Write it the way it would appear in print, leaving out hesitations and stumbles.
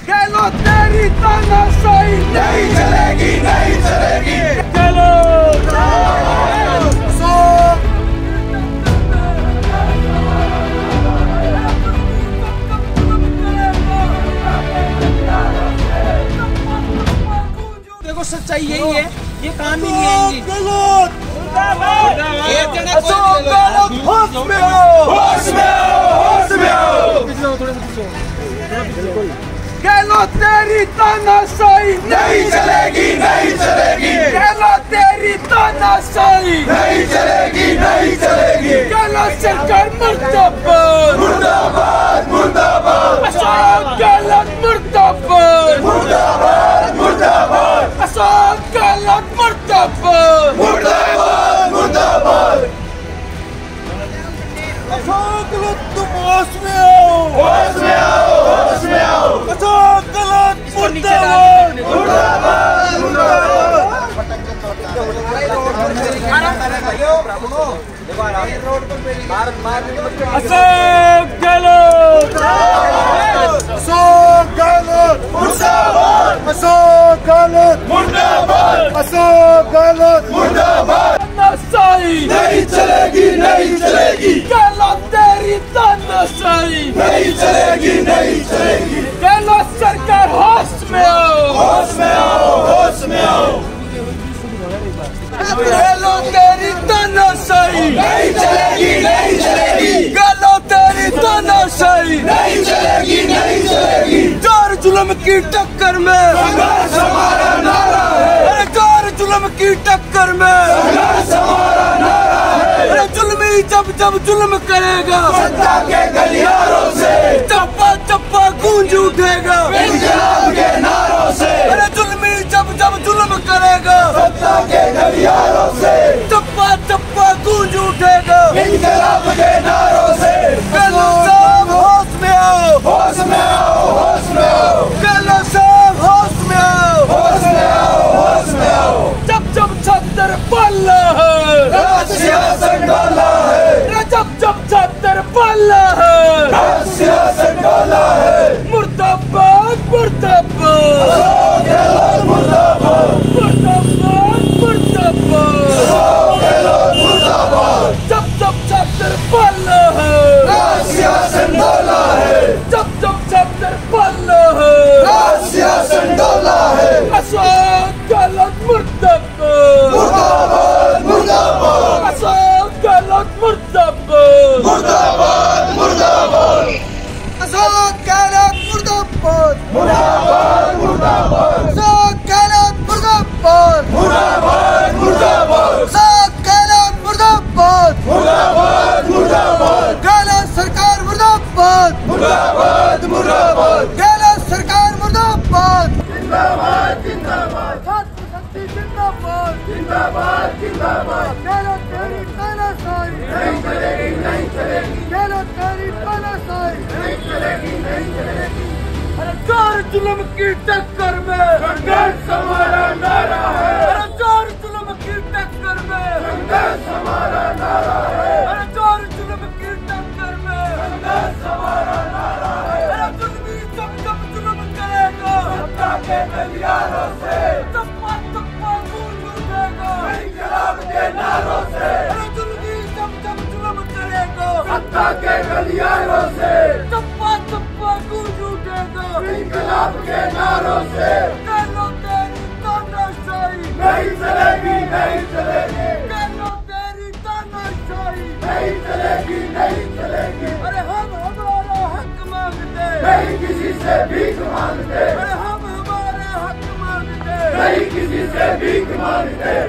गहलोत तेरी तानाशाही नहीं चलेगी, नहीं चलेगी। गहलोत देखो सच्चाई यही है, ये काम ही नहीं आएंगे। गहलोत होश में आओ, होश में आओ, होश में आओ। गहलोत तेरी तानाशाही नहीं चलेगी, नहीं चलेगी। गहलोत तेरी तानाशाही नहीं चलेगी, नहीं चलेगी। गहलोत सरकार मुर्दाबाद, मुर्दाबाद, मुर्दाबाद। अशोक गहलोत मुर्दाबाद, मुर्दाबाद, मुर्दाबाद। अशोक गहलोत मुर्दाबाद, मुर्दाबाद, मुर्दाबाद। अशोक गहलोत तुम होश में आओ, होश में आओ, होश में आओ। अशोक गहलोत मुर्दाबाद, मुर्दाबाद, मुर्दाबाद। अशोक गहलोत, अशोक गहलोत मुर्दाबाद, अशोक गहलोत मुर्दाबाद, अशोक गहलोत मुर्दाबाद। तानाशाही नहीं चलेगी, नहीं चलेगी। गहलोत तेरी तानाशाही नहीं चलेगी, नहीं चलेगी। गहलोत सरकार होश में आओ, होश में आओ, होश में आओ। गहलोत तेरी तानाशाही नहीं चलेगी, नहीं चलेगी। गहलोत तेरी तानाशाही नहीं चलेगी, नहीं चलेगी। जोर जुल्म की टक्कर में संघर्ष हमारा नारा है। अरे जोर जुल्म की टक्कर में संघर्ष हमारा नारा है। अरे जुल्मी जब जब जुल्म करेगा सत्ता के गलियारों से चप्पा चप्पा गूंज उठेगा इंकलाब के नारों से। अरे जुल्मी जब जब जुल्म करेगा सत्ता के गलियारों से चप्पा चप्पा गूंज उठेगा इंकलाब के नारों से। गहलोत साहब होश में आओ, होश में आओ, होश में आओ। गहलोत साहब होश में आओ, होश में आओ, होश में आओ। जब जब छत्तर पल्ला है सियासत डोला है। जब जब छत्तर पल्ला है सियासत डोला है। मुर्दाबाद, मुर्दाबाद, गहलोत मुर्दाबाद, मुर्दाबाद, मुर्दाबाद, गहलोत मुर्दाबाद। जब जब छत्तर पल्ला है सियासत डोला है। जब जब छत्तर पल्ला है सियासत डोला है। अशोक गहलोत मुर्दाबाद, मुर्दाबाद, मुर्दाबाद। अशोक गहलोत मुर्दाबाद, मुर्दाबाद, मुर्दाबाद। अशोक गहलोत मुर्दाबाद, मुर्दाबाद, मुर्दाबाद। अशोक गहलोत मुर्दाबाद, मुर्दाबाद, मुर्दाबाद। अशोक गहलोत मुर्दाबाद, मुर्दाबाद, मुर्दाबाद। गहलोत सरकार मुर्दाबाद, मुर्दाबाद, मुर्दाबाद। गहलोत सरकार मुर्दाबाद, जिंदाबाद, जिंदाबाद। छात्र शक्ति जिंदाबाद, जिंदाबाद, जिंदाबाद। गहलोत तेरी तानाशाही नहीं चलेगी, नहीं चलेगी। गहलोत तेरी तानाशाही नहीं चलेगी, नहीं चलेगी। अरे जोर जुल्म की टक्कर में संघर्ष हमारा नारा है। अरे जोर जुल्म की टक्कर में संघर्ष हमारा नारा है। अरे जोर जुल्म की टक्कर में संघर्ष हमारा नारा है। अरे जुल्मी जब जब जुल्म करेगा सत्ता के गलियारों से चप्पा चप्पा गूंज उठेगा इंकलाब के नारों से। अरे जुल्मी जब जब जुल्म करेगा सत्ता के गलियारों से चप्पा चप्पा गूंज उठेगा इंकलाब के नारों से। गहलोत तेरी तानाशाही नहीं चलेगी, नहीं चलेगी। गहलोत तेरी तानाशाही नहीं चलेगी, नहीं चलेगी। अरे हम हमारा हक मांगते नहीं किसी से भीख मांगते। अरे हम हमारा हक मांगते नहीं किसी से भीख मांगते।